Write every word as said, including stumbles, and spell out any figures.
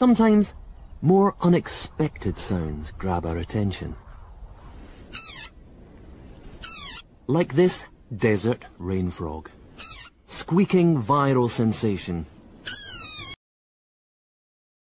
Sometimes, more unexpected sounds grab our attention. Like this desert rain frog. Squeaking viral sensation